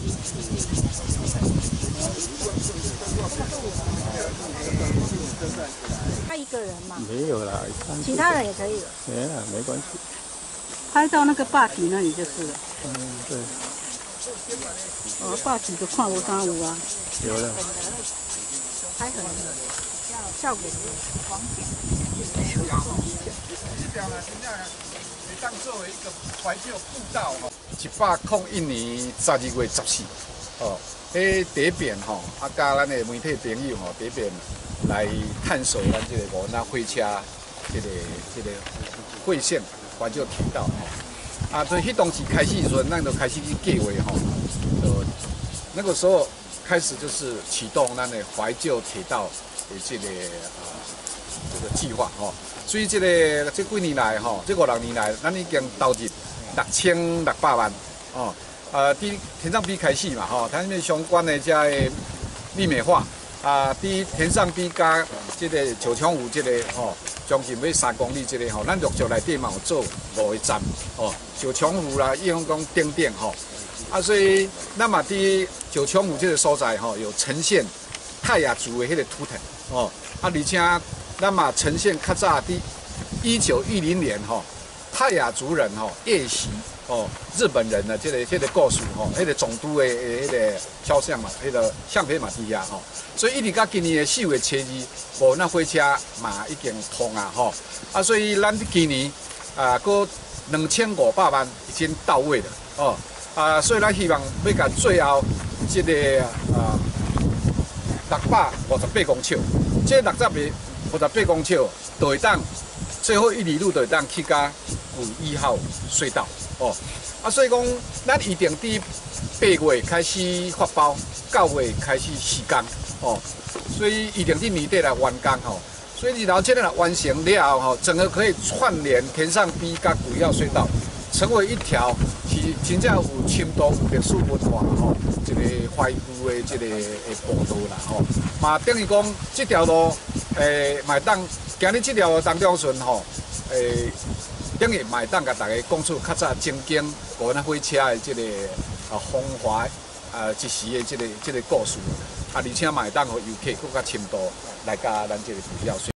他一个人嘛？ 没有啦， 其他人也可以。 没啦，没关系。 拍到那个坝体那里就是了。 对。 哦，坝体就看无啥有啊。 有了。 拍很效果光点。 这条呢，真正会当作为一个怀旧步道吼。101年12月14，哦，迄第一遍吼，甲咱的媒体朋友吼，第一遍来探索咱这个五那火车，这个会线怀旧铁道吼。从迄当时开始的时候，咱就开始去计划吼，那个时候开始就是启动咱的怀旧铁道的这个计划吼。所以这几年来吼，这5、6年来，咱已经投入6600万哦。伫田上陂开始嘛吼，它那相关的这个立美化伫田上陂加这个九重湖这个吼，将近要3公里这个吼，咱陆续内底嘛有做5个站哦，九重湖啦、叶公等等吼。所以咱嘛伫九重湖这个所在吼，有呈现泰雅族的迄个图腾哦，而且咱嘛呈现较早伫1910年吼，泰雅族人吼夜袭哦日本人的这个故事吼，迄个总督的迄个肖像嘛，迄个相片嘛伫遐吼，所以一直到今年的4月初2，无那火车嘛已经通啊吼，所以咱今年搁2500万已经到位了哦，所以咱希望要甲最后这个658公尺，这658公尺就会当最后一里路就会当去到5.1号隧道哦。所以讲咱预定伫8月开始发包，9月开始施工哦。所以预定伫年底来完工吼。所以然后这个完成了后吼，整个可以串联田上陂甲5.1号隧道，成为一条是真正有深度、有历史文化吼，一个怀旧的这个步道啦吼。嘛等于讲这条路嘛当行伫这条路当中时吼，等于嘛当甲大家讲出较早曾经无那火车的这个风华一时的这个故事，而且嘛当互游客更较深度来甲咱这个5.1号隧道。